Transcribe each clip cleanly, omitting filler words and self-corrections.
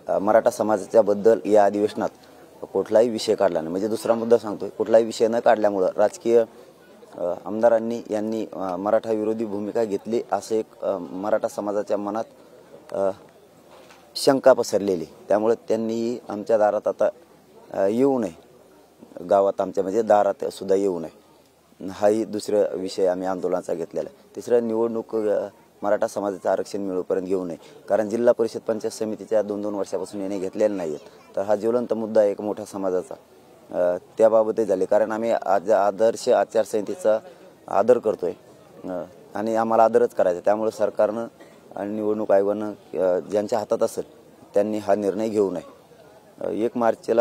मराठा समाजाच्या बद्दल या अधिवेशनात कुठलाही विषय काढला नाही। म्हणजे दुसरा मुद्दा सांगतोय, कुठलाही विषय न काढल्यामुळे राजकीय आमदारांनी यांनी मराठा विरोधी भूमिका घेतली असं एक मराठा समाजाच्या मनात शंका पसरलेली। त्यामुळे त्यांनी आमच्या दारात आता येऊ नये, गावात आमच्या म्हणजे दारात सुद्धा येऊ नये, हाही दुसरा विषय आम्ही आंदोलनाचा घेतलेला आहे। तिसरा, निवडणूक मराठा समाजाचं आरक्षण मिळूपर्यंत घेऊ नये, कारण जिल्हा परिषद पंचायत समितीच्या 2-2 वर्षापासून याने घेतलेले नाहीत। तर हा ज्वलंत मुद्दा एक मोठा समाजाचा त्याबाबतही झाले, कारण आम्ही आज आदर्श आचारसंहितेचा आदर करतोय आणि आम्हाला आदरच करायचा। त्यामुळे सरकारनं आणि निवडणूक आयोगानं ज्यांच्या हातात असेल त्यांनी हा निर्णय घेऊ नये। 1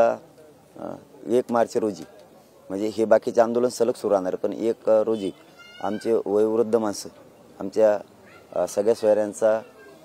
मार्च रोजी म्हणजे हे बाकीचे आंदोलन सलग सुरू राहणार, पण 1 रोजी आमचे वयोवृद्ध माणसं आमच्या सगळ्या सोयऱ्यांचा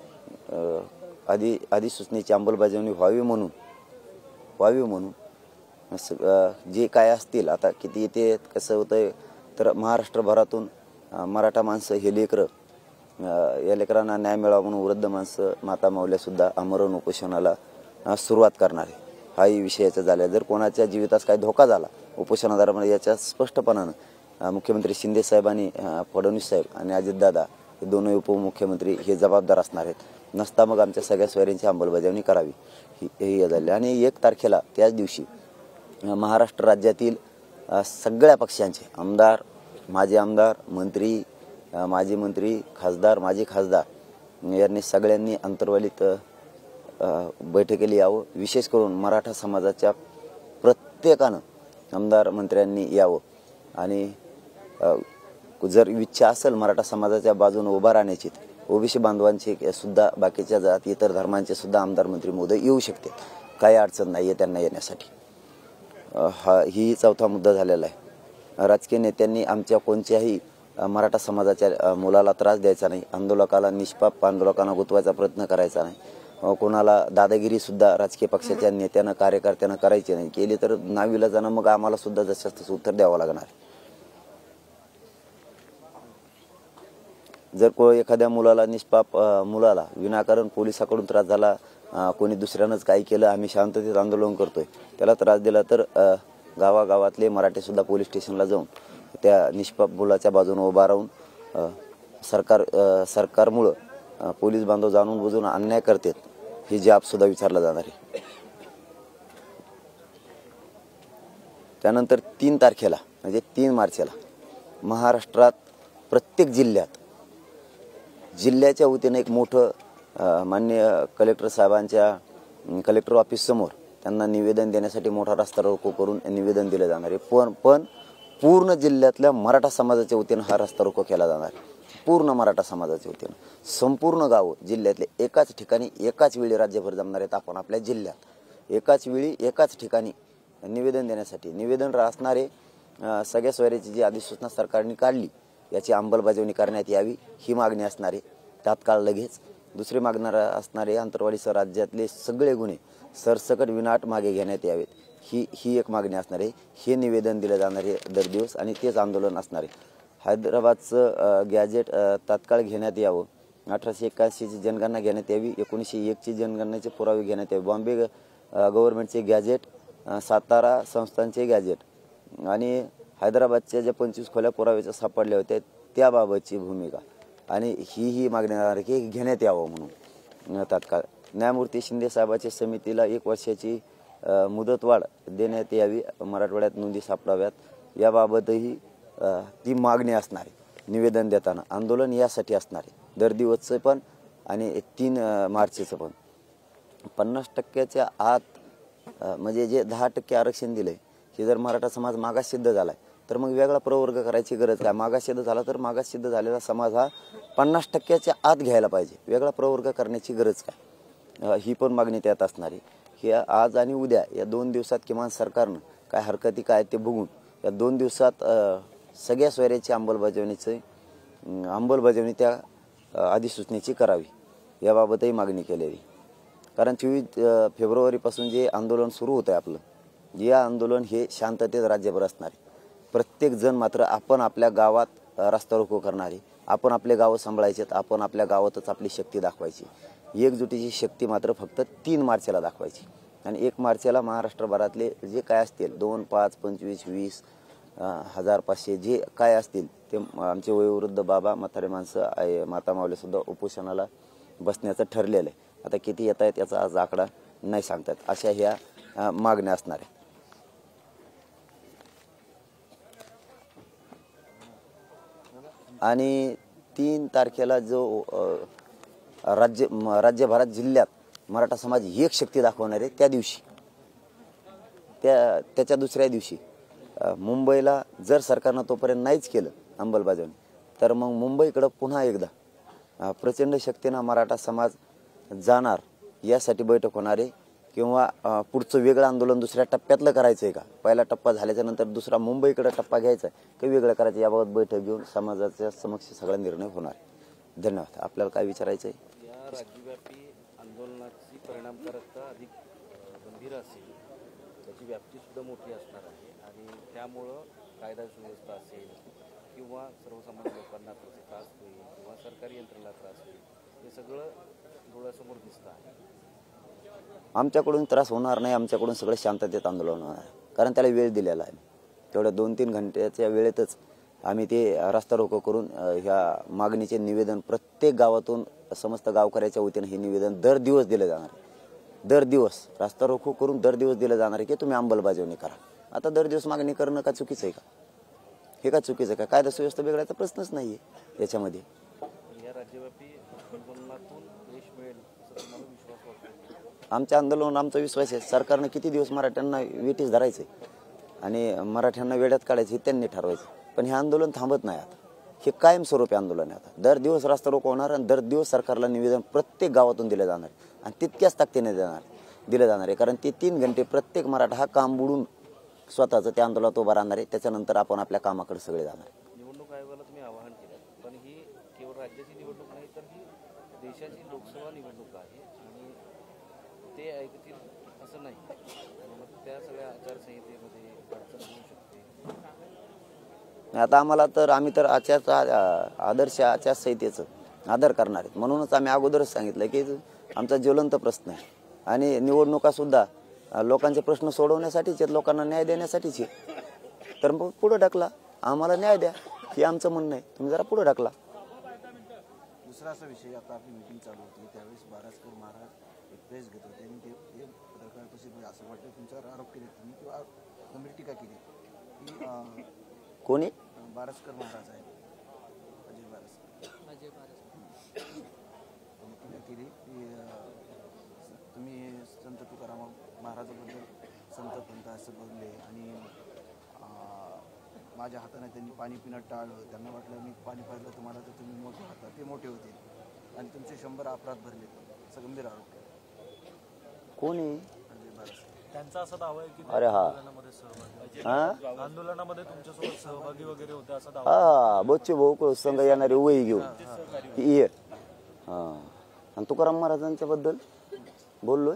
अधिसूचनेची अंमलबजावणी व्हावी म्हणून जे काय असतील, आता किती येते कसं होतंय, तर महाराष्ट्रभरातून मराठा माणसं हे लेकरं, या लेकरांना न्याय मिळावा म्हणून वृद्ध माणसं, माता माऊल्यासुद्धा आमरण उपोषणाला सुरुवात करणार आहे। हाही विषयाचा झाला। जर कोणाच्या जीवितास काही धोका झाला उपोषणादारामध्ये, याच्या स्पष्टपणानं मुख्यमंत्री शिंदे साहेब आणि फडणवीस साहेब आणि अजितदादा हे दोन्ही उपमुख्यमंत्री हे जबाबदार असणार आहेत। नसता मग आमच्या सगळ्या सोयऱ्यांची अंमलबजावणी करावी हे झाले। आणि 1 तारखेला त्याच दिवशी महाराष्ट्र राज्यातील सगळ्या पक्षांचे आमदार, माजी आमदार, मंत्री, माजी मंत्री, खासदार, माजी खासदार यांनी सगळ्यांनी अंतर्वालीत बैठकीला यावं। विशेष करून मराठा समाजाच्या प्रत्येकानं आमदार मंत्र्यांनी यावं आणि जर इच्छा असेल मराठा समाजाच्या बाजूने उभा राहण्याची, ओबीसी बांधवांचे सुद्धा, बाकीच्या जाती इतर धर्मांचे सुद्धा आमदार मंत्री महोदय येऊ शकते, काही अडचण नाही आहे त्यांना येण्यासाठी। ही 4था मुद्दा झालेला आहे। राजकीय नेत्यांनी आमच्या कोणत्याही मराठा समाजाच्या मुलाला त्रास द्यायचा नाही, आंदोलकाला निष्पाप आंदोलकांना गुंतवायचा प्रयत्न करायचा नाही, कोणाला दादागिरी सुद्धा राजकीय पक्षाच्या नेत्यानं कार्यकर्त्यांना करायची नाही। केली तर नाविलाजानं मग आम्हाला सुद्धा जसं तसं उत्तर द्यावं लागणार। जर एखाद्या मुलाला, निष्पाप मुलाला विनाकारण पोलिसाकडून त्रास झाला, कोणी दुसऱ्यानंच काही केलं, आम्ही शांततेत आंदोलन करतोय, त्याला त्रास दिला तर गावागावातले मराठी सुद्धा पोलीस स्टेशनला जाऊन त्या निष्पाप मुलाच्या बाजूने उभा राहून सरकारमुळं पोलीस बांधव जाणून बुजून अन्याय करतात हे जाब सुद्धा विचारला जाणार आहे। त्यानंतर 3 तारखेला म्हणजे 3 मार्चला महाराष्ट्रात प्रत्येक जिल्ह्याच्या वतीने एक मोठं माननीय कलेक्टर साहेबांच्या कलेक्टर ऑफिस समोर त्यांना निवेदन देण्यासाठी मोठा रस्ता रोको करून निवेदन दिलं जाणार आहे। पण पूर्ण जिल्ह्यातल्या मराठा समाजाच्या वतीनं हा रस्ता रोको केला जाणार आहे। पूर्ण मराठा समाजाच्या वतीनं संपूर्ण गाव जिल्ह्यातले एकाच ठिकाणी एकाच वेळी राज्यभर जमणार आहेत। आपण आपल्या जिल्ह्यात एकाच वेळी एकाच ठिकाणी निवेदन देण्यासाठी निवेदन असणारे सगळ्या सोयऱ्याची जी अधिसूचना सरकारने काढली याची अंमलबजावणी करण्यात यावी ही मागणी असणारे तात्काळ लगेच। दुसरी मागणार असणारे अंतर्वालीसह राज्यातले सगळे गुन्हे सरसकट विनाट मागे घेण्यात यावेत ही एक मागणी असणार आहे। हे निवेदन दिलं जाणार आहे दर दिवस आणि तेच आंदोलन असणार आहे। हैदराबादचं गॅजेट तात्काळ घेण्यात यावं, 1881ची जनगणना घेण्यात यावी, 1901ची जनगणनेचे पुरावे घेण्यात यावे, बॉम्बे गव्हर्नमेंटचे गॅजेट, सातारा संस्थांचे गॅजेट आणि हैदराबादच्या ज्या 25 खोल्या पुराव्याच्या सापडल्या होत्या त्याबाबतची भूमिका आणि ही मागणी की घेण्यात यावं म्हणून तात्काळ। न्यायमूर्ती शिंदे साहेबांच्या समितीला 1 वर्षाची मुदतवाढ देण्यात यावी, मराठवाड्यात नोंदी सापडाव्यात याबाबतही ती मागणी असणार आहे। निवेदन देताना आंदोलन यासाठी असणार आहे दर दिवसचं पण आणि 3 मार्चचं पण। 50% आत म्हणजे जे 10% आरक्षण दिलंय हे जर मराठा समाज मागास सिद्ध झालाय तर मग वेगळा प्रवर्ग करायची गरज काय? मागास सिद्ध झाला तर मागास सिद्ध झालेला समाज हा 50% आत घ्यायला पाहिजे, वेगळा प्रवर्ग करण्याची गरज काय? ही पण मागणी त्यात असणार आहे। हे आज आणि उद्या या 2 दिवसात किमान सरकारनं काय हरकती काय ते बघून या 2 दिवसात सगळ्या सोयऱ्याची अंमलबजावणी त्या अधिसूचनेची करावी याबाबतही मागणी केलेली। कारण 24 फेब्रुवारीपासून जे आंदोलन सुरू होतं आहे आपलं, या आंदोलन हे शांततेत राज्यभर असणार आहे। प्रत्येक जण मात्र आपण आपल्या गावात रस्ता रोको करणारे, आपण आपले गाव सांभाळायचे, आपण आपल्या गावातच आपली शक्ती दाखवायची एकजुटीची शक्ती मात्र फक्त 3 मार्चला दाखवायची आणि 1 मार्चला महाराष्ट्रभरातले जे काय असतील 2, 5, 25, 20, 1000, 500 जे काय असतील ते आमचे वयोवृद्ध बाबा, म्हातारे माणसं, माता माऊलीसुद्धा उपोषणाला बसण्याचं ठरलेलं आहे. आता किती येत आहेत याचा आज आकडा नाही सांगतात. अशा ह्या मागण्या असणार आहे. आणि 3 तारखेला जो राज्यभरात जिल्ह्यात मराठा समाज एक शक्ती दाखवणार आहे, त्या दिवशी त्याच्या दुसऱ्या दिवशी मुंबईला जर सरकारनं तोपर्यंत नाहीच केलं अंमलबजावणी, तर मग मुंबईकडं पुन्हा एकदा प्रचंड शक्तीनं मराठा समाज जाणार. यासाठी बैठक होणार आहे किंवा पुढचं वेगळं आंदोलन दुसऱ्या टप्प्यातलं करायचं आहे का, पहिला टप्पा झाल्याच्या नंतर दुसरा मुंबईकडे टप्पा घ्यायचा आहे की वेगळं करायचं, याबाबत बैठक घेऊन समाजाच्या समक्ष सगळा निर्णय होणार. धन्यवाद. आपल्याला काय विचारायचं आहे? या राज्यव्यापी आंदोलनाची परिणामकारकता अधिक गंभीर असेल, त्याची व्याप्ती सुद्धा मोठी असणार आहे आणि त्यामुळं कायदा सुव्यवस्था असेल किंवा सर्वसामान्य लोकांना त्रास होईल किंवा सरकारी यंत्रणेला त्रास होईल, हे सगळं डोळ्यासमोर दिसतं आहे. आमच्याकडून त्रास होणार नाही, आमच्याकडून सगळं शांततेत आंदोलन होणार आहे, कारण त्याला वेळ दिलेला आहे. तेवढ्या 2-3 घंट्याच्या वेळेतच आम्ही ते रस्ता रोको करून ह्या मागणीचे निवेदन प्रत्येक गावातून समस्त गावकऱ्याच्या वतीनं हे निवेदन दर दिवस दिलं जाणार आहे. दर दिवस रस्ता रोको करून दर दिवस दिलं जाणार आहे की तुम्ही अंमलबजावणी करा. आता दर दिवस मागणी करणं का चुकीचं आहे का? हे का चुकीचं आहे का? कायदा सुव्यवस्था बिघडायचा प्रश्नच नाही आहे याच्यामध्ये. या राज्यव्यापी आंदोलनातून यश मिळेल असं तुम्हाला विश्वास वाटतो? आमच्या आंदोलनावर आमचा विश्वास आहे. सरकारनं किती दिवस मराठ्यांना वेठीस धरायचं आणि मराठ्यांना वेड्यात काढायचं हे त्यांनी ठरवायचं. पण हे आंदोलन थांबत नाही. आता हे कायमस्वरूपी आंदोलन आहे. आता दर दिवस रस्ता रोको होणार आणि दर दिवस सरकारला निवेदन प्रत्येक गावातून दिलं जाणार आणि तितक्याच ताकदीने दिलं जाणार आहे. कारण ते 3 घंटे प्रत्येक मराठा हा काम बुडून स्वतःचं त्या आंदोलनात उभा राहणार आहे. त्याच्यानंतर आपण आपल्या कामाकडे सगळे जाणार आहे. निवडणूक आयोगाला तुम्ही आवाहन केलं, पण ही केवळ राज्याची निवडणूक नाही तर ही देशाची लोकसभा निवडणूक आहे आणि ते ऐकतील असं नाही. मग त्या सगळ्या आचारसंहितेमध्ये अडचण होऊ शकते. आता आम्ही तर आदर्श आचारसंहितेचं आदर करणार आहेत. म्हणूनच आम्ही अगोदरच सांगितलं की आमचा ज्वलंत प्रश्न आहे आणि निवडणुका सुद्धा लोकांचे प्रश्न सोडवण्यासाठीच आहेत, लोकांना न्याय देण्यासाठीच आहे. तर मग पुढे ढकला, आम्हाला न्याय द्या, हे आमचं म्हणणं आहे. तुम्ही जरा पुढे ढकला. दुसरा असा विषय, आता आपली मीटिंग चालू होती त्यावेळेस बारसकर महाराज एक प्रेस घेत होते आणि ते पत्रकार परिषदेमध्ये असं वाटतं तुमच्यावर आरोप केले तुम्ही किंवा गंभीर टीका केली की कोणी? बारसकर महाराज आहेत, अजय बारसकर, टीका केली की तुम्ही संत तुकाराम महाराजाबद्दल संत पंत असं बोलले आणि माझ्या हाताने त्यांनी पाणी पिणं टाळलं, त्यांना वाटलं मी पाणी पाजलं तुम्हाला तर तुम्ही मोठे होता, ते मोठे होते आणि तुमचे 100 अपराध भरले, असं गंभीर आरोप केला. कोणी? त्यांचा असा दावा आहे की अरे हा आंदोलनामध्ये तुमच्यासोबत सहभागी वगैरे होते असा दावा. हा बच्चे भाऊ संघ येणारे वही घेऊन ये. हा आणि तुकाराम महाराजांच्या बद्दल बोललोय.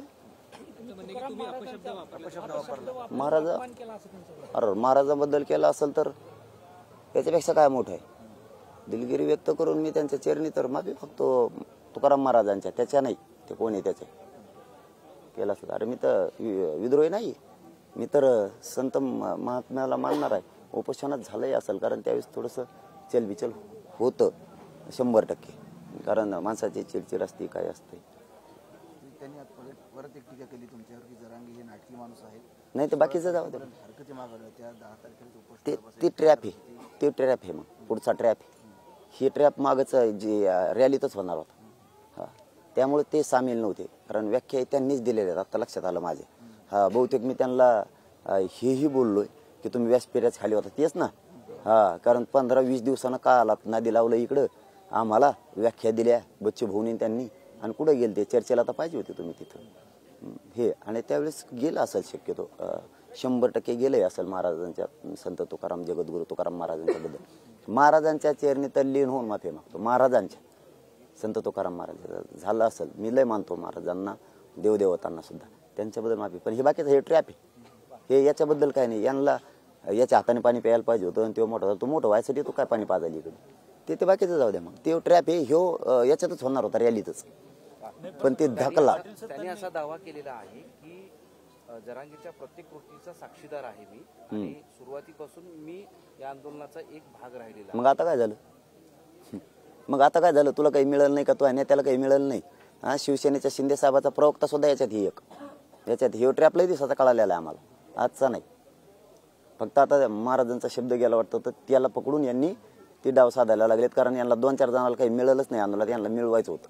महाराजाबद्दल केला असेल तर याच्यापेक्षा काय मोठं आहे. दिलगिरी व्यक्त करून मी त्यांच्या चरणी तर माफी मागतो तुकाराम महाराजांच्या, त्याच्या नाही. ते कोण आहे त्याचे केला असेल. अरे मी तर विद्रोही नाही, मी तर संत महात्म्याला मानणार आहे. उपोषणात झालंही असेल कारण त्यावेळेस थोडंसं चलबिचल होतं 100%, कारण माणसाची चिडचिड असते, काय असते. त्यांनी परत एक टीका केली तुमच्यावर की जरांगे हे नाटकी माणूस आहेत. नाही ते बाकीचं जाऊ दे. हरकती मागवल्या त्या 10 तारखेला ते ट्रॅप आहे, ते ट्रॅप आहे. मग पुढचा ट्रॅप आहे. ही ट्रॅप मागच जी रॅलीतच होणार होता. हा त्यामुळे ते सामील नव्हते, कारण व्याख्या त्यांनीच दिलेल्या आहेत. आता लक्षात आलं माझे. हा बहुतेक मी त्यांना हेही बोललोय की तुम्ही व्यासपीठाच खाली होता तेच ना. हा कारण 15-20 दिवसानं का आलात, नादी लावलं इकडं, आम्हाला व्याख्या दिल्या बच्चे भाऊनी त्यांनी, आणि कुठं गेले ते चर्चेला तर पाहिजे होते तुम्ही तिथं हे. आणि त्यावेळेस गेलं असेल शक्यतो 100% गेलंय असेल महाराजांच्या, संत तुकाराम जगद्गुरु तुकाराम महाराजांच्या बद्दल. महाराजांच्या चरणी तल्लीन होऊन माफी मागतो. महाराजांच्या संत तुकाराम महाराज झालं असेल, मी लय मानतो महाराजांना, देवदेवतांना सुद्धा, त्यांच्याबद्दल माफी. पण हे बाकीचं हे ट्रॅप आहे, हे याच्याबद्दल काय नाही. यांना याच्या हाताने पाणी प्यायला पाहिजे होतं आणि तो मोठा होता, तो मोठं व्हायसाठी तो काय पाणी पाजायला इकडे, ते बाकीचं जाऊ द्या. मग ते ट्रॅप आहे ह्यो याच्यातच होणार होता, रॅलीतच. पण ते धकला. त्यांनी असा दावा केलेला आहे की जरांगेच्या प्रत्येक कृतीचा साक्षीदार आहे मी आणि सुरुवातीपासून मी या आंदोलनाचा एक भाग राहिलेला आहे. मग आता काय झालं? मग आता काय झालं? तुला काही मिळालं नाही का? तू नेत्याला काही मिळालं नाही? हा, शिवसेनेच्या शिंदे साहेबाचा प्रवक्ता सुद्धा याच्यात ही एक याच्यात हे ट्रॅपलाही दिवसाचा कळालेला आहे आम्हाला, आजचा नाही. फक्त आता महाराजांचा शब्द गेला वाटतं तर त्याला पकडून यांनी ती डाव साधायला लागलेत. कारण यांना 2-4 जणांना काही मिळालंच नाही आंदोलनात, यांना मिळवायचं होतं,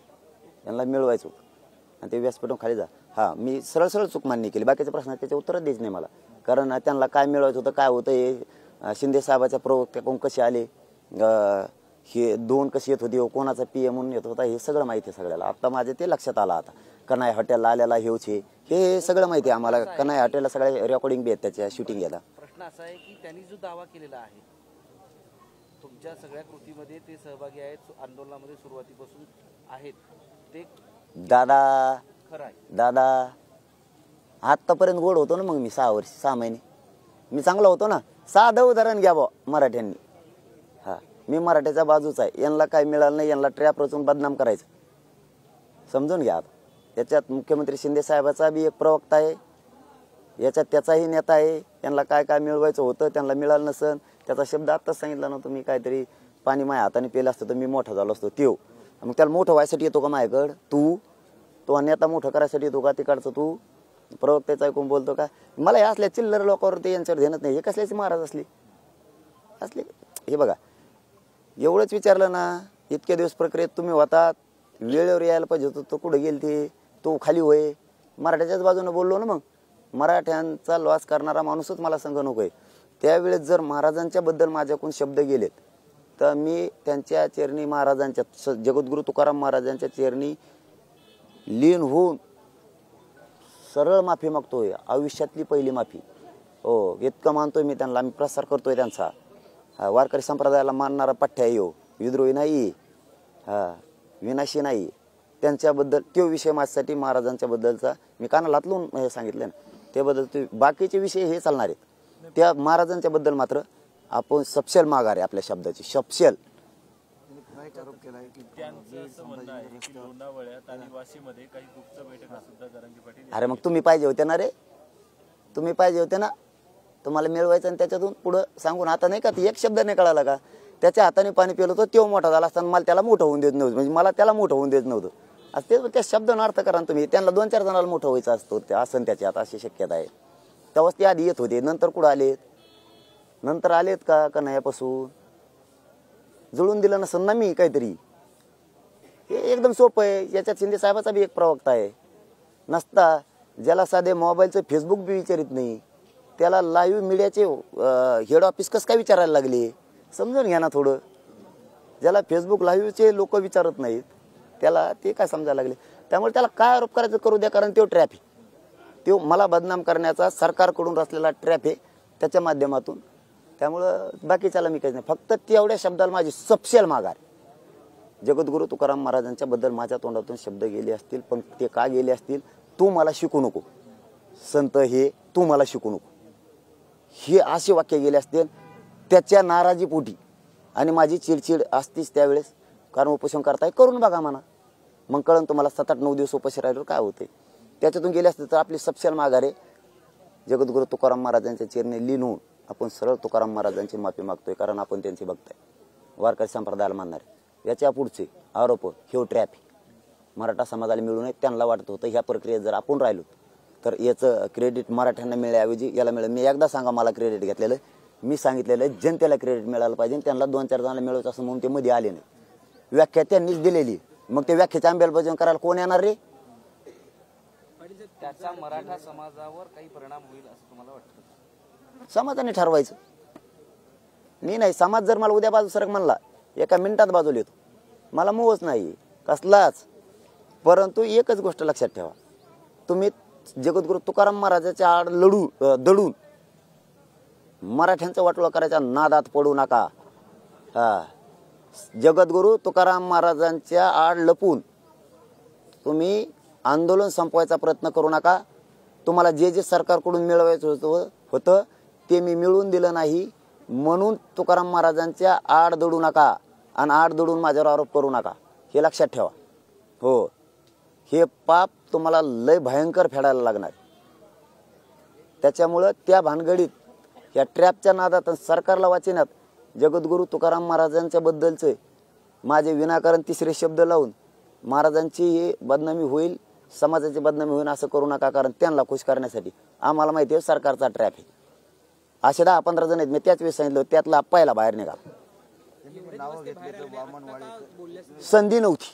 आणि ते व्यासपीठावर खाली जा. हा, मी सरळ चूक मान्य केली. बाकीच्या प्रश्नात त्याचे उत्तरच द्यायचं नाही मला. कारण त्यांना काय मिळवायचं होतं, काय होतं, हे शिंदे साहेबाच्या प्रवक्त्याकडून कसे आले, हे 2 कशी येत होती, कोणाचा PM म्हणून येत होता, हे सगळं माहिती आहे सगळ्याला. आता माझे ते लक्षात आलं. आता कनाय हॉटेलला आलेला हेच हे सगळं माहिती आहे आम्हाला. कनाय हॉटेलला सगळ्या रेकॉर्डिंग बी आहेत त्याच्या, शूटिंग याला. प्रश्न असा आहे की त्यांनी जो दावा केलेला आहे तुमच्या सगळ्या कृतीमध्ये ते सहभागी आहेत, आंदोलनामध्ये सुरुवातीपासून आहेत, ते खरं आहे? दादा आतापर्यंत गोड होतो ना. मग मी 6 महिने मी चांगला होतो ना. साधं उदाहरण घ्या बा मराठ्यांनी. हा, मी मराठ्याच्या बाजूचा आहे. यांना काय मिळालं नाही, यांना ट्रॅप रचून बदनाम करायचं, समजून घ्या. आता याच्यात मुख्यमंत्री शिंदे साहेबाचा बी एक प्रवक्ता आहे, याच्यात त्याचाही नेता आहे. यांना काय काय मिळवायचं होतं, त्यांना मिळालं नसन. त्याचा शब्द आत्ताच सांगितला ना तुम्ही, काहीतरी पाणी माझ्या हाताने पेलं असतं तर मी मोठा झालो असतो. त्यो मग त्याला मोठं व्हायसाठी येतो का माझ्याकडं? तो नेता मोठं करायसाठी येतो का? तिकडचं तू प्रवक्त्याचं ऐकून बोलतो का? मला हे असल्या चिल्लर लोकांवरती यांच्यावर ध्यानच नाही. हे कसल्याचे महाराज असले. हे बघा, एवढंच विचारलं ना, इतक्या दिवस प्रक्रियेत तुम्ही होतात, वेळेवर यायला पाहिजे होतं. तो कुठं गेल ते? तो खाली होय. मराठ्याच्याच बाजूने बोललो ना. मग मराठ्यांचा लॉस करणारा माणूसच मला संघ नकोय. त्यावेळेस जर महाराजांच्या बद्दल माझ्याकडून शब्द गेलेत तर मी त्यांच्या चरणी, महाराजांच्या जगद्गुरु तुकाराम महाराजांच्या चरणी लीन होऊन सरळ माफी मागतोय. आयुष्यातली पहिली माफी. हो, इतकं मानतोय मी त्यांना. मी प्रसार करतोय त्यांचा. हा, वारकरी संप्रदायाला मानणारा पठ्ठ्या येऊ, विद्रोही नाही, हा, विनाशी नाही. त्यांच्याबद्दल तो विषय माझ्यासाठी महाराजांच्या बद्दलचा मी कानाला हात लावून हे सांगितलं ना. त्याबद्दल बाकीचे विषय हे चालणार आहेत. त्या महाराजांच्या बद्दल मात्र आपण सपशेल माघार आहे आपल्या शब्दाची. सपशेल. आरोप केला आहे की त्यांचं असं म्हणणं आहे की लोणावळ्यात आणि वाशीमध्ये काही गुप्त बैठका सुद्धा जरांगे पाटील. अरे मग तुम्ही पाहिजे होते ना रे, तुम्ही पाहिजे होते ना. तुम्हाला मिळवायचं आणि त्याच्यातून पुढं सांगून. आता नाही का ती एक शब्द नाही कळाला का? त्याच्या हाताने पाणी पिलं होतं, तो मोठा झाला असताना मला त्याला मोठं होऊन देत नव्हतं. म्हणजे मला त्याला मोठं होऊन देत नव्हतं. असं ते त्या शब्दानं अर्थ करा तुम्ही. त्यांना 2-4 जणांना मोठं व्हायचं असतो ते असं त्याच्यात, अशी शक्यता आहे. तेव्हाच ते आधी येत होते. नंतर कुठं आलेत? नंतर आलेत का नाही? जुळून दिलं नसेल ना मी काहीतरी. हे एकदम सोपं आहे. याच्यात शिंदे साहेबाचा बी एक प्रवक्ता आहे. नसता ज्याला साधे मोबाईलचं फेसबुक बी विचारित नाही, त्याला लाईव्ह मीडियाचे हेड ऑफिस कसं काय विचारायला लागले? समजून घ्या ना थोडं. ज्याला फेसबुक लाईव्हचे लोक विचारत नाहीत त्याला ते काय समजायला लागले? त्यामुळे त्याला काय आरोप करायचं करू द्या. कारण तो ट्रॅप आहे. तो मला बदनाम करण्याचा सरकारकडून रचलेला ट्रॅप आहे त्याच्या माध्यमातून. त्यामुळं बाकीच्याला मी काहीच नाही. फक्त तेवढ्या शब्दाला माझी सपशेल माघार. जगद्गुरु तुकाराम महाराजांच्या बद्दल माझ्या तोंडातून शब्द गेले असतील, पण ते का गेले असतील? तू मला शिकू नको संत, हे तू मला शिकू नको, हे असे वाक्य गेले असतील त्याच्या नाराजीपोटी. आणि माझी चिडचिड असतीच त्यावेळेस. कारण उपोषण करताय, करून बघा म्हणा, मग कळण तुम्हाला. 7-8-9 दिवस उपाशी राहिल्यावर काय होते. त्याच्यातून गेले असते तर आपली सपशेल माघार आहे. जगद्गुरु तुकाराम महाराजांच्या चरणी लीन होऊन आपण सरळ तुकाराम महाराजांची माफी मागतोय. कारण आपण त्यांची बघताय, वारकरी संप्रदायाला मानणारे. याच्या पुढचे आरोप हे ट्रॅप मराठा समाजाला मिळू नये. त्यांना वाटत होतं ह्या प्रक्रियेत जर आपण राहिलो तर याचं क्रेडिट मराठ्यांना मिळण्याऐवजी याला मिळेल. मी एकदा सांगा मला क्रेडिट घेतलेलं, मी सांगितलेलं जनतेला क्रेडिट मिळालं पाहिजे. त्यांना 2-4 जणांना मिळवायचं असं म्हणून ते मध्ये आले नाही. व्याख्या त्यांनीच दिलेली. मग ते व्याख्याची अंमलबजावणी करायला कोण येणार रे? त्याचा मराठा समाजावर काही परिणाम होईल असं तुम्हाला वाटतं? समाजाने ठरवायचं. मी नाही. समाज जर मला उद्या बाजू सरक म्हणला, एका मिनिटात बाजूला येतो. मला मोहच नाही कसलाच. परंतु एकच गोष्ट लक्षात ठेवा, तुम्ही जगद्गुरु तुकाराम महाराजाच्या आड दडून मराठ्यांचा वाटोळा करायच्या नादात पडू नका. हा, जगद्गुरु तुकाराम महाराजांच्या आड लपून तुम्ही आंदोलन संपवायचा प्रयत्न करू नका. तुम्हाला जे जे सरकारकडून मिळवायचं होतं ते मी मिळवून दिलं नाही म्हणून तुकाराम महाराजांच्या आड दडू नका आणि आड दडून माझ्यावर आरोप करू नका. हे लक्षात ठेवा. हो, हे पाप तुम्हाला लय भयंकर फेडायला लागणार. त्याच्यामुळं त्या भानगडीत या ट्रॅपच्या नादात सरकारला वाचण्यात जगद्गुरू तुकाराम महाराजांच्या बद्दलचे माझे विनाकारण तिसरे शब्द लावून महाराजांची ही बदनामी होईल, समाजाची बदनामी होईल असं करू नका. कारण त्यांना खुश करण्यासाठी आम्हाला माहिती आहे सरकारचा ट्रॅप आहे. असे 10-15 जण आहेत, मी त्याच वेळेस सांगितलं त्यातला पहिला बाहेर निघाला. नावं घेतले तर वामन वाडेकर संधी नव्हती,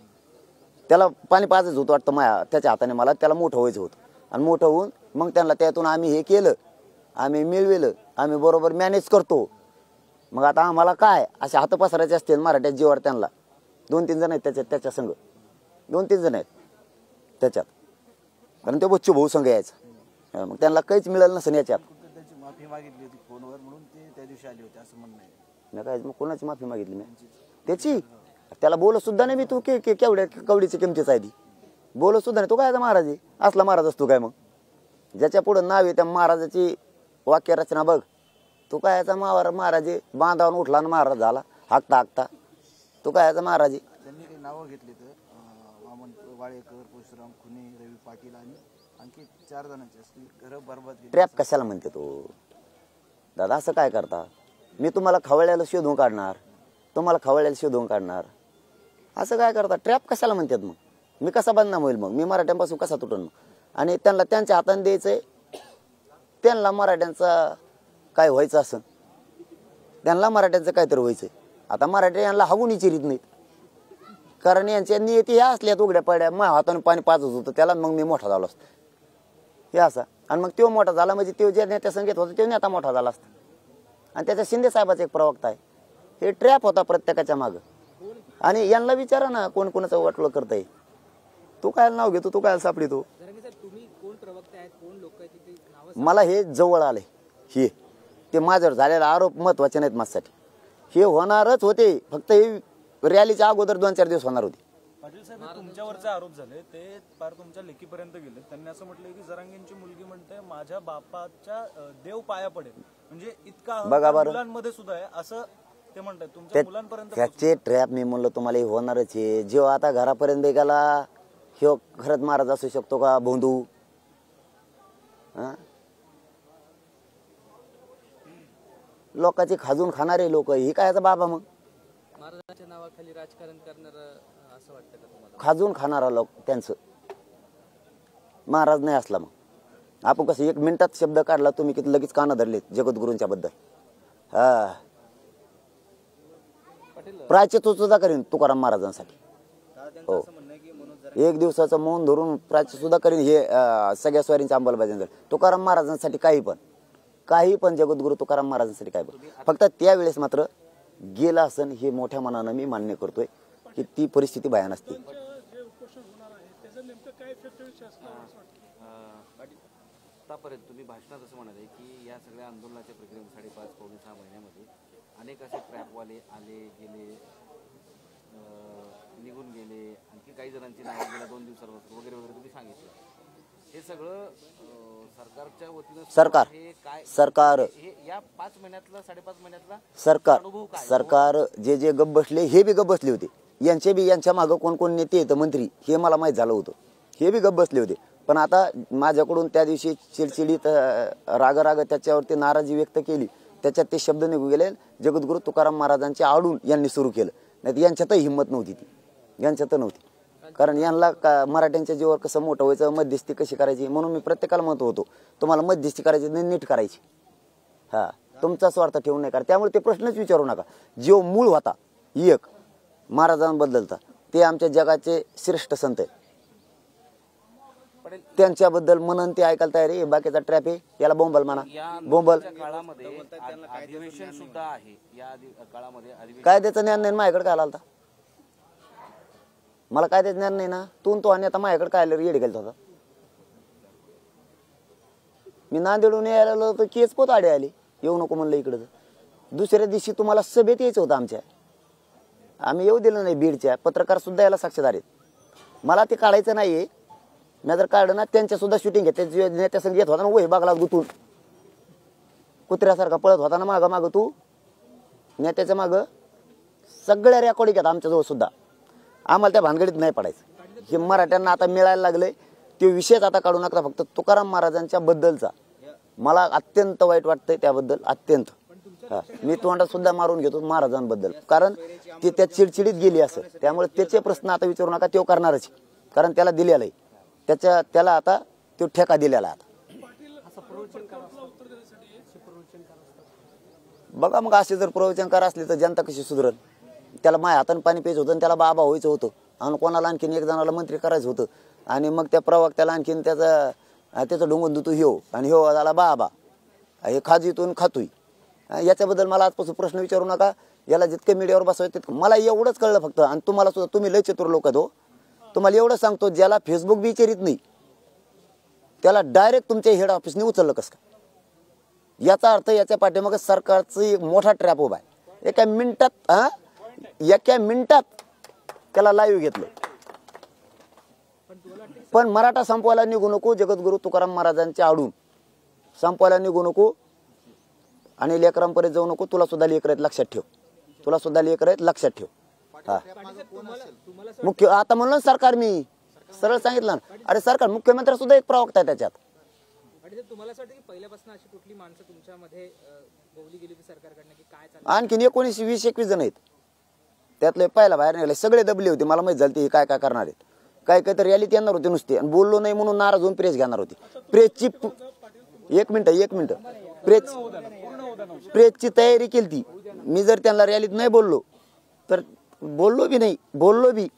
त्याला पाणी पाजायचं होतं वाटतं माया त्याच्या हाताने, मला त्याला मोठं व्हायचं होतं. आणि मोठं होऊन मग त्यांना त्यातून आम्ही हे केलं, आम्ही मिळविलं, आम्ही बरोबर मॅनेज करतो. मग आता आम्हाला काय असे हात पसरायचे असते मराठ्यात जीवावर. त्यांना 2-3 जण आहेत त्याच्या संघ, 2-3 जण आहेत त्याच्यात, कारण ते बच्चू भाऊ संघ यायचा. मग त्यांना काहीच मिळालं नसेल याच्यात. त्याची माफी मागितली होती फोनवर म्हणून ते त्या दिवशी आले होते असं म्हणणं आहे. मी काय मग कोणाची माफी मागितली मी त्याची? त्याला बोलत सुद्धा नाही मी, तू केवढ्या कवडीची किमतीच आहे ती, बोलत सुद्धा नाही. तो काय महाराज आहे, असला महाराज असतो काय? मग ज्याच्या पुढं नाव आहे त्या महाराजाची वाक्य रचना बघ. तू काय याचा महाराज आहे, बांधावून उठला आणि महाराज झाला हाकता हाकता. तू काय याचा महाराज आहे? त्यांनी काही नावं घेतली तर वामन वाडेकर, परशुराम खुने, रवी पाटील आणि आणखी 4 जणांची असली घरं बरबाद केली. ट्रॅप कशाला म्हणते तो दादा? असं काय करता? मी तुम्हाला खवळ्याला शोधून काढणार, तुम्हाला खवळ्याला शोधून काढणार, असं काय करता? ट्रॅप कशाला म्हणतात? मग मी कसा बदनाम होईल? मग मी मराठ्यांपासून कसा तुटन? मग आणि त्यांना त्यांच्या हाताने द्यायचंय, त्यांना मराठ्यांचा काय व्हायचं असं, त्यांना मराठ्यांचं काहीतरी व्हायचंय. आता मराठी यांना हागून इचिरीत नाहीत, कारण यांच्या नियती ह्या असल्यात उघड्या पड्या. मग हाताने पाणी पाजत होतं त्याला, मग मी मोठा झालो असतो हे असा. आणि मग तो मोठा झाला म्हणजे तो ज्या नेत्या संगीत होता तो नेता मोठा झाला असता. आणि त्याच्या शिंदे साहेबाचा एक प्रवक्ता आहे. हे ट्रॅप होता प्रत्येकाच्या मागं. आणि यांना विचारा ना कोण कोणाचं वाटलं करताय. तू काय नाव घेतो, तू काय सापडितो? मला हे जवळ आले, हे ते माझ्यावर झालेला आरोप महत्वाचे नाहीत माझ्यासाठी. हे होणारच होते, फक्त हे रॅलीच्या अगोदर 2-4 दिवस होणार होते. पाटील साहेब, तुमच्यावरचे आरोप झाले ते फार तुमच्या लेखीपर्यंत गेले. त्यांनी असं म्हटलंय की जरांगेंची मुलगी म्हणते माझ्या बापाच्या देव पाया पडेल, म्हणजे इतका बघा बरं, मुलांमध्ये सुद्धा आहे असं ते म्हणतात. तुमच्या मुलांपर्यंत त्याचे ट्रॅप मी म्हणलं तुम्हाला हे होणारच आहे. जेव्हा आता घरापर्यंत गेला ह्यो खरंच महाराज असू शकतो का भोंदू? लोकांची खाजून खाणारे लोक, ही काय बाबा? मग महाराजांच्या नावाखाली राजकारण करणार असं वाटतं का तुम्हाला? खाजून खाणारा लोक त्यांचं महाराज नाही असला. मग आपण कसं 1 मिनिटात शब्द काढला, तुम्ही किती लगेच काना धरले जगद्गुरूंच्या बद्दल. हा प्रायचित सुद्धा करीन तुकाराम महाराजांसाठी. हो, 1 दिवसाचं मौन धरून प्रायचित सुद्धा करीन. हे सगळ्या स्वारींच्या अंमलबजावणी तुकाराम महाराजांसाठी काही पण जगद्गुरू तुकाराम महाराजांसाठी काही पण. फक्त त्यावेळेस मात्र गेला असन हे मोठ्या मनानं मी मान्य करतोय की ती परिस्थिती भयान असते. आतापर्यंत तुम्ही भाषणात असं म्हणाले की या सगळ्या आंदोलनाच्या प्रक्रियेमध्ये 5.5-6 महिन्यामध्ये अनेक असे ट्रॅपवाले आले गेले, निघून गेले, आणखी काही जणांची नावं गेल्या 2 दिवसांपासून वगैरे वगैरे तुम्ही सांगितलं. हे सगळं सरकारच्या वतीनं सरकार हे या 5 महिन्यातला 5.5 महिन्यातला सरकार जे गप बसले हे बी गप बसले होते. यांच्या मागं कोण नेते येतं मंत्री हे मला माहीत झालं होतं, हे बी गप बसले होते. पण आता माझ्याकडून त्या दिवशी चिडचिडीत राग त्याच्यावरती नाराजी व्यक्त केली, त्याच्यात ते शब्द निघून गेले. जगद्गुरू तुकाराम महाराजांचे आडून यांनी सुरू केलं, नाही यांच्यातही हिंमत नव्हती, यांच्यात नव्हती. कारण यांना मराठ्यांच्या जीवावर कसं मोठं व्हायचं, मध्यस्थी कशी करायची, म्हणून मी प्रत्येकाला म्हणत होतो तुम्हाला मध्यस्थी करायची नीट करायची. हा, तुमचा स्वार्थ ठेवून नाही करा. त्यामुळे ते प्रश्नच विचारू नका. जो मूळ होता एक महाराजांबद्दलचा, ते आमच्या जगाचे श्रेष्ठ संत आहे, त्यांच्याबद्दल म्हणून ते ऐकायला तयार आहे. बाकीचा ट्रॅप आहे, याला बोंबल म्हणा, बोंबल. काळामध्ये अधिवेशन सुद्धा आहे, या काळामध्ये कायद्याचं ज्ञान नाही माझ्याकडे काय आला? मला कायद्याचं ज्ञान नाही ना. तो आणि आता माझ्याकडे काय येडे गेलता होता. मी नांदेडून यायला तर केस पोत आडे आली, येऊ नको म्हणलं इकडं. दुसऱ्या दिवशी तुम्हाला सभेत यायचं होतं आमच्या, आम्ही येऊ दिलं नाही. बीडच्या पत्रकार सुद्धा याला साक्षीदार आहेत. मला ते काढायचं नाहीये. मी जर काढलं ना त्यांच्या सुद्धा शूटिंग घेते. नेत्या संग येत होता ना वही बागला गुतून कुत्र्यासारखा पळत होता ना मागं तू नेत्याच्या मागं. सगळ्या रेकॉर्डिंग आहेत आमच्याजवळ सुद्धा. आम्हाला त्या भानगडीत नाही पडायचं. हे मराठ्यांना आता मिळायला लागले, ते विषयच आता काढू नका. फक्त तुकाराम महाराजांच्या बद्दलचा मला अत्यंत वाईट वाटतंय, त्याबद्दल अत्यंत. हा, मी तोंडात सुद्धा मारून घेतो महाराजांबद्दल, कारण ती त्या चिडचिडीत गेली असं. त्यामुळे त्याचे प्रश्न आता विचारू नका, तो करणारच, कारण त्याला दिलेला आहे, त्याला आता तो ठेका दिलेला आहे. बघा मग असे जर प्रवचनकार असले तर जनता कशी सुधरल? त्याला माय हातानं पाणी प्यायचं होतं आणि त्याला बाबा व्हायचं होतं आणि कोणाला आणखीन एक जणाला मंत्री करायचं होतं आणि मग त्या प्रवक्त्याला आणखीन त्याचं डोंगून दुतू ह्यो आणि ह्यो झाला बाबा, हे खाजीतून खातोय. याच्याबद्दल मला आजपासून प्रश्न विचारू नका. याला जितके मीडियावर बसवायचं तितकं. मला एवढंच कळलं फक्त, आणि तुम्हाला सुद्धा, तुम्ही लय चतुर लोक आहेत हो. तुम्हाला एवढं सांगतो, ज्याला फेसबुक बी विचारित नाही त्याला डायरेक्ट तुमच्या हेड ऑफिसने उचललं कसं काय? याचा अर्थ याच्या पाठीमागे सरकारचा एक मोठा ट्रॅप उभा आहे. एका मिनिटात त्याला लाईव्ह घेतलं. पण मराठा संपवायला निघू नको, जगद्गुरु तुकाराम महाराजांच्या आडून संपवायला निघू नको आणि लेकरांपर्यंत जाऊ नको. तुला सुद्धा लेकर आहेत, लक्षात ठेव. तुला सुद्धा लेकर आहेत, लक्षात ठेव. हा, मुख्य आता म्हणलं सरकार, मी सरळ सांगितलं ना. अरे सरकार, मुख्यमंत्री सुद्धा एक प्रवक्ता आहे त्याच्यात. तुम्हाला असं वाटतं की पहिल्यापासून अशी कुठली माणसं तुमच्यामध्ये बोलली गेली होती सरकारकडनं की काय चाललं? आणखीन 19, 20, 21 जण आहेत. त्यातले पहिला बाहेर निघाले, सगळे दबले होते. मला माहित झालं ते काय काय करणार आहेत. काय काय तर रॅलीत येणार होते नुसते, आणि बोललो नाही म्हणून नाराज होऊन प्रेस घेणार होती. प्रेसची एक मिनिट प्रेसची तयारी केली ती. मी जर त्यांना रॅलीत नाही बोललो तर बोललो बी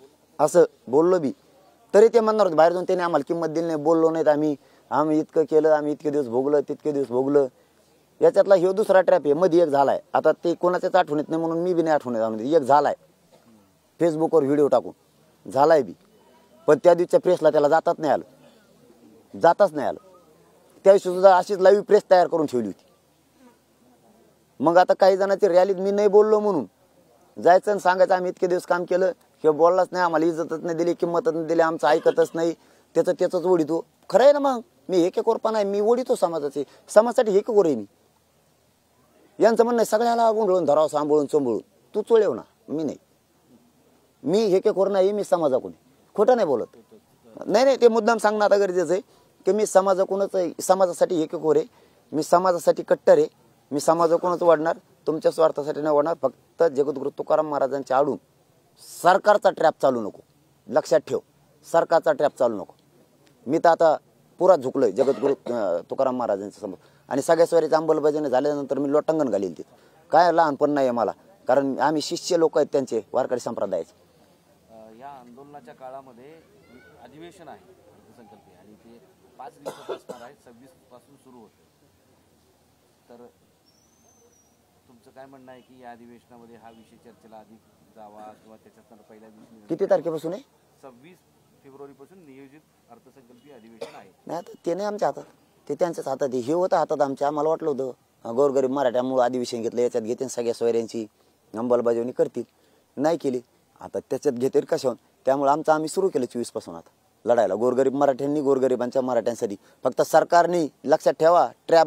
तरी ते म्हणणार होते बाहेर जाऊन, त्याने आम्हाला किंमत दिली नाही, बोललो नाहीत आम्ही इतकं केलं, आम्ही इतके दिवस भोगलं, तितके दिवस भोगलं. याच्यातला ह्यो दुसरा ट्रॅप आहे. मध्ये एक झालाय, आता ते कोणाच्याच आठवण येत नाही म्हणून मी बी नाही आठवण येत. एक झालाय फेसबुकवर व्हिडिओ टाकून, झालाय बी. पण त्या दिवसच्या प्रेसला त्याला जाताच नाही आलं. त्याविषयी सुद्धा अशीच लाईव्ह प्रेस तयार करून ठेवली होती. मग आता काही जणांची रॅलीत मी नाही बोललो म्हणून जायचं आणि सांगायचं आम्ही इतके दिवस काम केलं, हे बोललाच नाही, आम्हाला इज्जतच नाही दिली, किंमतच नाही दिली, आमचं ऐकतच नाही, त्याचंच ओढितो. खरं आहे ना. मग मी हेकेखोरपणा आहे, मी ओढितो समाजासाठी हेकेखोर आहे मी. यांचं म्हणणं सगळ्याला गुंडळून धरावं, सांभाळून चोंबळून. तू चोळेव ना, मी नाही. मी हेकेखोर नाही, मी समाजाकडून. खोटं नाही बोलत. नाही, ते मुद्दाम सांगणं आता गरजेचं आहे की मी समाजासाठी हेकेखोर आहे, मी समाजासाठी कट्टर आहे, मी समाजाकडूनच वाढणार, तुमच्या स्वार्थासाठी नाही वाढणार. फक्त जगद्गुरु तुकाराम महाराजांच्या आडून सरकारचा ट्रॅप चालू नको, लक्षात ठेव. सरकारचा ट्रॅप चालू नको. मी तर आता पुरा झुकलोय जगद्गुरु तुकाराम महाराजांच्या समोर, आणि सगळ्या स्वारीची अंमलबजावणी झाल्यानंतर मी लोटांगण घालील तिथं. काय लहानपण नाही आहे मला, कारण आम्ही शिष्य लोक आहेत त्यांचे, वारकरी संप्रदायाचे. या आंदोलनाच्या काळामध्ये अधिवेशन आहे अर्थसंकल्पीय, आणि ते 5 दिवसात असणार आहे. 26 पासून सुरू होते. तर तुमचं काय म्हणणं आहे की या अधिवेशनामध्ये हा विषय चर्चेला अधिक जावा, किंवा त्याच्यात पहिल्या दिवशी किती तारखेपासून आहे? 26 फेब्रुवारीपासून नियोजित अर्थसंकल्पीय अधिवेशन आहे. नाही, आता ते नाही आमच्या हातात, ते त्यांच्याच हातात आहे. हे होतं हातात आमच्या. आम्हाला वाटलं होतं गोरगरीब मराठ्यामुळे अधिवेशन घेतलं, याच्यात घेतील सगळ्या सोयऱ्यांची अंमलबजावणी करतील, नाही केली. आता त्याच्यात घेतील कशावर? त्यामुळे आम्ही सुरू केलं 24 पासून आता लढायला गोरगरीब मराठ्यांनी, गोरगरिबांच्या मराठ्यांसाठी. फक्त सरकारने लक्षात ठेवा, ट्रॅप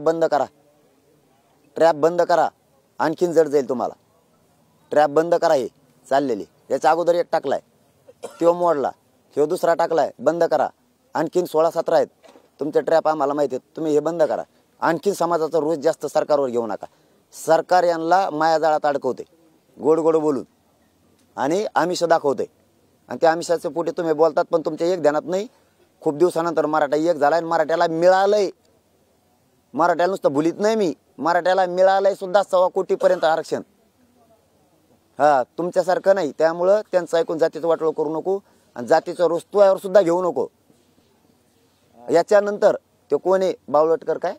बंद करा. आणखीन जड जाईल तुम्हाला. ट्रॅप बंद करा. हे चाललेले, याच्या अगोदर एक टाकलाय, तो मोडला, हे दुसरा टाकलाय, बंद करा. आणखीन 16-17 आहेत तुमचे ट्रॅप, आम्हाला माहिती आहेत. तुम्ही हे बंद करा. आणखीन समाजाचा रोष जास्त सरकारवर घेऊ नका. सरकार यांना मायाजाळात अडकवते गोड बोलून, आणि आमिष दाखवते, आणि त्या आमिषाच्या पोटी तुम्ही बोलतात, पण तुमच्या एक ध्यानात नाही. खूप दिवसानंतर मराठा एक झालाय, आणि मराठ्याला मिळालंय. मराठ्याला नुसतं भुलीत नाही मी, मराठ्याला मिळालंय सुद्धा 1.25 कोटीपर्यंत आरक्षण. हा, तुमच्यासारखं नाही. त्यामुळं त्यांचं ऐकून जातीचं वाटोळ करू नको, आणि जातीचा रोष तुझ्यावर सुद्धा घेऊ नको. याच्यानंतर ते कोण आहे बावलटकर, काय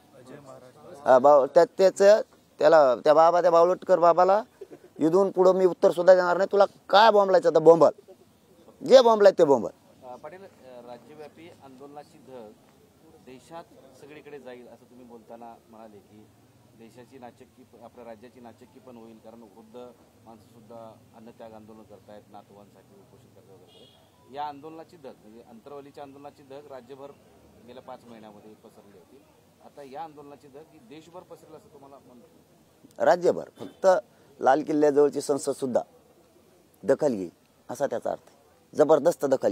त्या बावलटकर बाबाला इथून पुढं मी उत्तर सुद्धा देणार नाही. तुला काय बॉम्बलायचं तर बॉम्बल, जे बॉम्बलाय ते बॉम्बल. पाटील, राज्यव्यापी आंदोलनाची धग देशात सगळीकडे जाईल असं तुम्ही बोलताना म्हणाले की देशाची नाचक्की, आपल्या राज्याची नाचक्की पण होईल, कारण वृद्ध माणसं सुद्धा अन्नत्याग आंदोलन करतायत, नातवांसाठी उपोषण करतात वगैरे. या आंदोलनाची धग, म्हणजे अंतरवलीच्या आंदोलनाची धग राज्यभर गेल्या 5 महिन्यामध्ये पसरली होती. आता या आंदोलनाची धग ही देशभर पसरली असं तुम्हाला म्हणतो? राज्यभर, फक्त लाल किल्ल्याजवळची संसद सुद्धा दखल घेईल असा त्याचा अर्थ आहे. जबरदस्त दखल घेईल.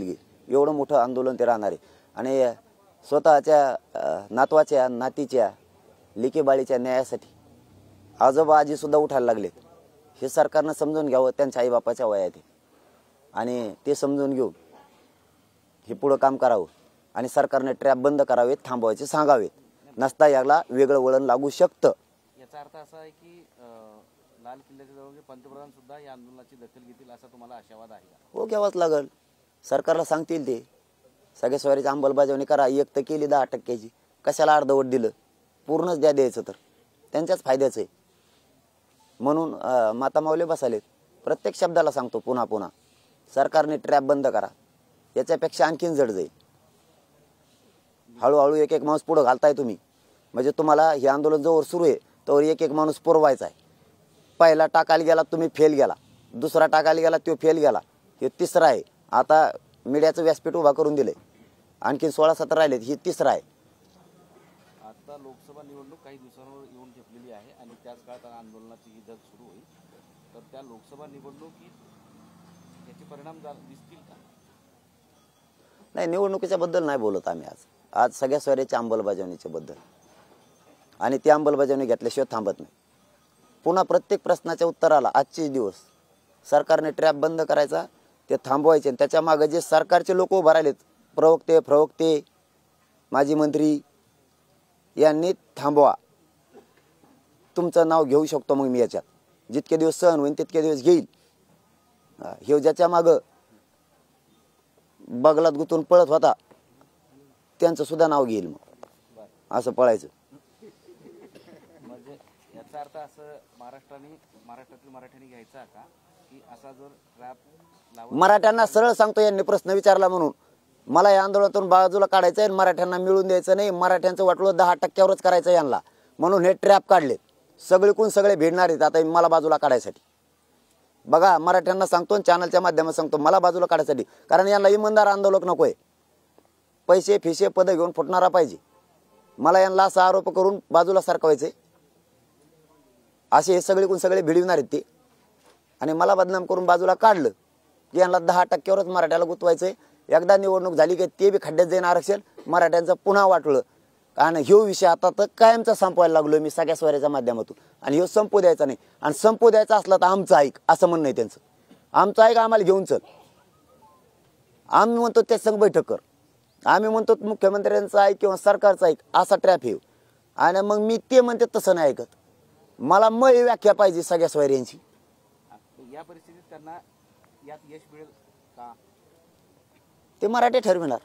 एवढं मोठं आंदोलन ते राहणार आहे. आणि स्वतःच्या नातवाच्या नातीच्या लेकीबाळीच्या न्यायासाठी आजोबा आजी सुद्धा उठायला लागलेत. हे सरकारनं समजून घ्यावं, त्यांच्या आईबापाच्या वयात आहे आणि ते समजून घेऊन हे पुढं काम करावं आणि सरकारने ट्रॅप बंद करावेत, थांबवायचे सांगावेत. नसता याला वेगळं वळण लागू शकतं. याचा अर्थ असा आहे की लाल किल्ल्याच्या जवळ पंतप्रधान सुद्धा या आंदोलनाची दखल घेतील असा तुम्हाला आशावाद आहे का? हो, घ्यावंच लागल. सरकारला सांगतील ते सगळ्या स्वारीची अंमलबजावणी करा. 1 तर केली 10%ची, कशाला अर्धवट दिलं? पूर्णच द्यायचं तर त्यांच्याच फायद्याचं आहे. म्हणून माता माऊली बसालेत. प्रत्येक शब्दाला सांगतो पुन्हा पुन्हा, सरकारने ट्रॅप बंद करा. याच्यापेक्षा आणखीन जड जाईल. हळूहळू एक माणूस पुढं घालताय तुम्ही. म्हणजे तुम्हाला हे आंदोलन जोवर सुरू आहे तोवर एक माणूस पुरवायचा आहे. पहिला टाकायला गेला तुम्ही फेल गेला, दुसरा टाकायला गेला तो फेल गेला, हे तिसरा आहे. आता मीडियाचं व्यासपीठ उभा करून दिलंय. आणखीन 16-17 राहिलेत, ही तिसरा आहे. आता लोकसभा निवडणूक काही दिवसांवर येऊन ठेपलेली आहे आणि त्याच काळात आंदोलनाची ही झळ सुरू होईल. तर त्या लोकसभा निवडणुकीत याचे परिणाम दिसतील का? नाही, निवडणुकीच्या बद्दल नाही बोलत आम्ही आज सगळ्या स्वारीच्या अंमलबजावणीच्या बद्दल. आणि ती अंमलबजावणी घेतल्याशिवाय थांबत नाही. पुन्हा प्रत्येक प्रश्नाच्या उत्तराला आजचे दिवस सरकारने ट्रॅप बंद करायचा, ते थांबवायचे. आणि त्याच्या मागे जे सरकारचे लोक उभे राहिलेत, प्रवक्ते, माजी मंत्री, यांनी थांबवा. तुमचं नाव घेऊ शकतो मग मी याच्यात. जितके दिवस सहन होईल तितके दिवस घेईल. हे ज्याच्या मागं बगलात गुतून पळत होता त्यांचं सुद्धा नाव घेईल. मग असं पळायचं. म्हणजे याचा अर्थ असं महाराष्ट्रातील मराठ्यांनी घ्यायचा का की असा जर ट्रॅप मराठ्यांना सरळ सांगतो, यांनी प्रश्न विचारला म्हणून मला या आंदोलनातून बाजूला काढायचं आहे. मराठ्यांना मिळून द्यायचं नाही. मराठ्यांचं वाटलं 10%वरच करायचं यांना, म्हणून हे ट्रॅप काढलेत. सगळीकून सगळे भिडणार आहेत आता मला बाजूला काढायसाठी. बघा, मराठ्यांना सांगतो, चॅनलच्या माध्यमात सांगतो, मला बाजूला काढायसाठी. कारण यांना इमानदार आंदोलक नकोय. पैसे फिशे पद घेऊन फुटणारा पाहिजे. मला यांना असा आरोप करून बाजूला सरकवायचे, असे हे सगळीकून सगळे भिडविणार आहेत ते. आणि मला बदनाम करून बाजूला काढलं की यांना 10%वरच मराठ्याला गुंतवायचंय. एकदा निवडणूक झाली की ते बी खड्ड्यात जाईन आरक्षण. मराठ्यांचं पुन्हा वाटलं. कारण ह्यो विषय आता तर कायमचा संपवायला लागलो मी सगळ्या स्वाऱ्याच्या माध्यमातून. आणि ह्यो संपू द्यायचा नाही. आणि संपू द्यायचा असला तर आमचं ऐक, असं म्हणणं आहे त्यांचं. आमचं ऐक, आम्हाला घेऊन चल. आम्ही म्हणतो त्या संघ बैठक कर. आम्ही म्हणतो मुख्यमंत्र्यांचं ऐक किंवा सरकारचं ऐक, असा ट्रॅप येऊ. आणि मग मी ते म्हणते तसं नाही ऐकत. मला व्याख्या पाहिजे सगळ्या स्वाऱ्यांची. या परिस्थितीत त्यांना यात यश मिळेल का? ते मराठी ठरविणार.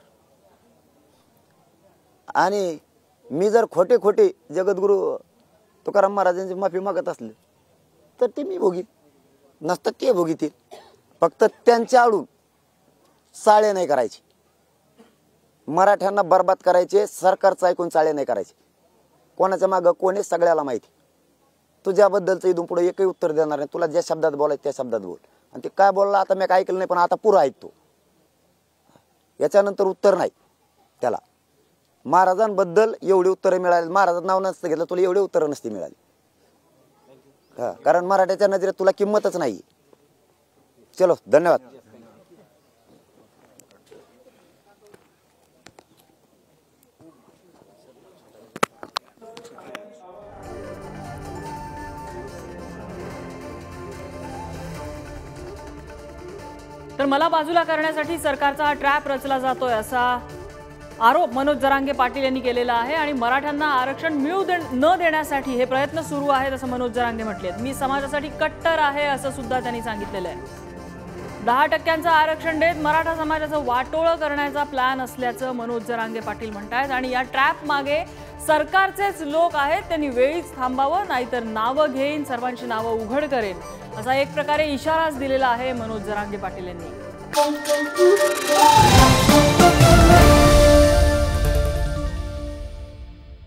आणि मी जर खोटे जगद्गुरु तुकाराम महाराजांची माफी मागत असले तर ते मी भोगीन, नसतं ते भोगीतील. फक्त त्यांच्या आडून चाळे नाही करायचे. मराठ्यांना बरबाद करायचे, सरकारचं ऐकून चाळे नाही करायचे. कोणाच्या मागं कोणी सगळ्याला माहिती. तुझ्याबद्दलचं इथून पुढे एकही उत्तर देणार नाही. तुला ज्या शब्दात बोलायचं त्या शब्दात बोल. आणि ते काय बोलला आता मी काय ऐकलं नाही, पण आता पुरं ऐकतो. याच्यानंतर उत्तर नाही त्याला. महाराजांबद्दल एवढी उत्तरं मिळाली, महाराजांचं नाव नसतं घेतलं तुला एवढी उत्तरं नसती मिळाली. कारण मराठ्याच्या नजरेत तुला किंमतच नाही. चलो, धन्यवाद. तर मला बाजूला करण्यासाठी सरकारचा हा ट्रॅप रचला जातोय असा आरोप मनोज जरांगे पाटील यांनी केलेला आहे. आणि मराठ्यांना आरक्षण न देण्यासाठी हे प्रयत्न सुरू आहेत असं मनोज जरांगे म्हटले. मी समाजासाठी कट्टर आहे असं सुद्धा त्यांनी सांगितलेलं आहे. 10% आरक्षण देत मराठा समाजाचं वाटोळं करण्याचा प्लॅन असल्याचं मनोज जरांगे पाटील म्हणतायत. आणि या ट्रॅप मागे सरकारचेच लोक आहेत. त्यांनी वेळीच थांबावं, नाहीतर नावं घेईन, सर्वांची नावं उघड करेन असा एक प्रकारे इशाराच दिलेला आहे मनोज जरांगे पाटील यांनी.